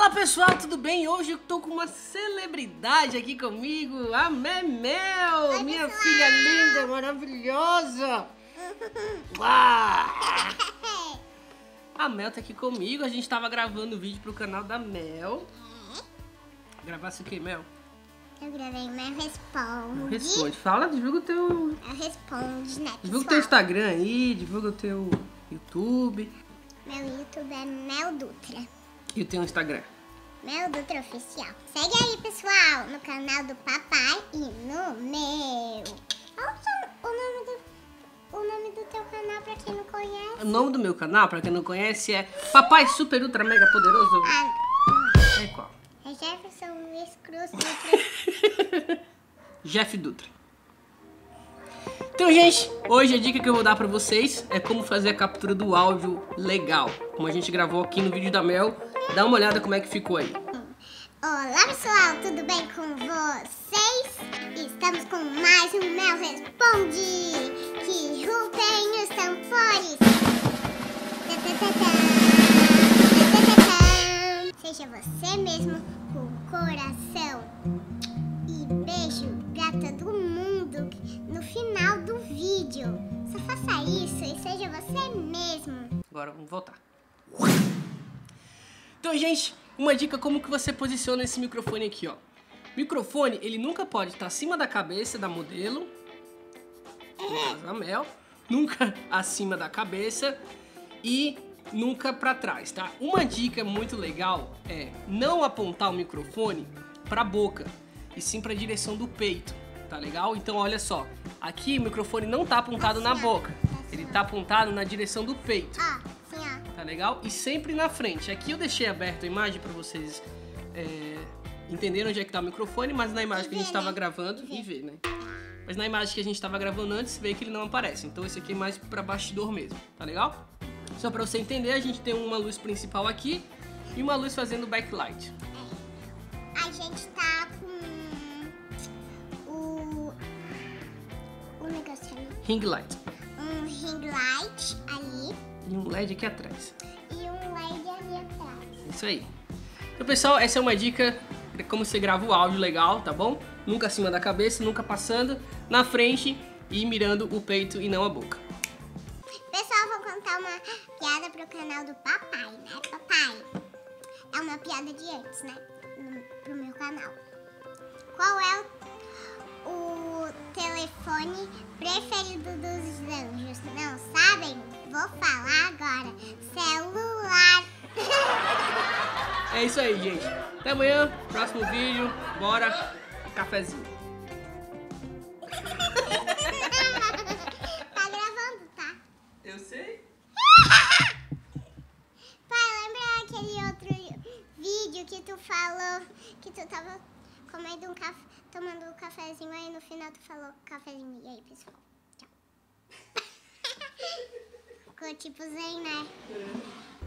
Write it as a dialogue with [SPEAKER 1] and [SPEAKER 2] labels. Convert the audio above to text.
[SPEAKER 1] Fala pessoal, tudo bem? Hoje eu tô com uma celebridade aqui comigo, a Memel,
[SPEAKER 2] Oi,
[SPEAKER 1] minha
[SPEAKER 2] pessoal.
[SPEAKER 1] filha linda, maravilhosa. Ah! A Mel tá aqui comigo, a gente tava gravando vídeo pro canal da Mel. Gravasse o que, Mel?
[SPEAKER 2] Eu gravei meu responde.
[SPEAKER 1] Responde, fala, divulga o teu...
[SPEAKER 2] Eu responde, né,
[SPEAKER 1] Divulga o teu
[SPEAKER 2] pessoal?
[SPEAKER 1] Instagram aí, divulga o teu YouTube.
[SPEAKER 2] Meu YouTube é Mel Dutra.
[SPEAKER 1] E o teu Instagram.
[SPEAKER 2] Mel Dutra Oficial. Segue aí, pessoal, no canal do papai e no meu. Qual o nome do teu canal pra quem não conhece?
[SPEAKER 1] O nome do meu canal, pra quem não conhece, é Papai Super Ultra Mega Poderoso.
[SPEAKER 2] Ah,
[SPEAKER 1] É qual?
[SPEAKER 2] é Jefferson Luiz Cruz Dutra.
[SPEAKER 1] Jeff Dutra. Então, gente, hoje a dica que eu vou dar pra vocês é como fazer a captura do áudio legal, como a gente gravou aqui no vídeo da Mel. Dá uma olhada como é que ficou aí.
[SPEAKER 2] Olá, pessoal, tudo bem com vocês? Estamos com mais um Mel Responde, que rupem os tambores. Seja você mesmo com coração e beijo pra todo mundo no final do vídeo. Só faça isso e seja você mesmo.
[SPEAKER 1] Agora vamos voltar. Então, gente, uma dica como que você posiciona esse microfone aqui, ó. Microfone, ele nunca pode estar acima da cabeça da modelo, no caso a Mel, nunca acima da cabeça e nunca pra trás, tá? Uma dica muito legal é não apontar o microfone pra boca, e sim pra direção do peito, tá legal? Então, olha só, aqui o microfone não tá apontado na boca, ele tá apontado na direção do peito.
[SPEAKER 2] Ó, assim, ó.
[SPEAKER 1] Tá legal? E sempre na frente. Aqui eu deixei aberto a imagem pra vocês entenderem onde é que tá o microfone, mas na imagem que a gente tava gravando, e ver, né? Mas na imagem que a gente tava gravando antes, vê que ele não aparece. Então esse aqui é mais pra bastidor mesmo, tá legal? Só pra você entender, a gente tem uma luz principal aqui e uma luz fazendo backlight.
[SPEAKER 2] A gente tá com o negócio ali.
[SPEAKER 1] Ring light.
[SPEAKER 2] Um ring light ali
[SPEAKER 1] E um LED aqui atrás.
[SPEAKER 2] e um LED ali atrás.
[SPEAKER 1] Isso aí. Então, pessoal, essa é uma dica de como você grava o áudio legal, tá bom? Nunca acima da cabeça, nunca passando na frente e mirando o peito e não a boca.
[SPEAKER 2] Pessoal, vou contar uma piada pro canal do papai, né? Papai, é uma piada de antes, né? Pro meu canal. Qual é o telefone preferido dos anjos? Não sabem? Vou falar agora. Celular.
[SPEAKER 1] É isso aí, gente. Até amanhã, próximo vídeo. Bora, cafezinho.
[SPEAKER 2] Tá gravando, tá?
[SPEAKER 1] Eu sei.
[SPEAKER 2] Pai, lembra aquele outro vídeo que tu falou que tu tava comendo tomando um cafezinho, aí no final tu falou cafezinho. E aí, pessoal? Tchau. Ficou tipo zen, né?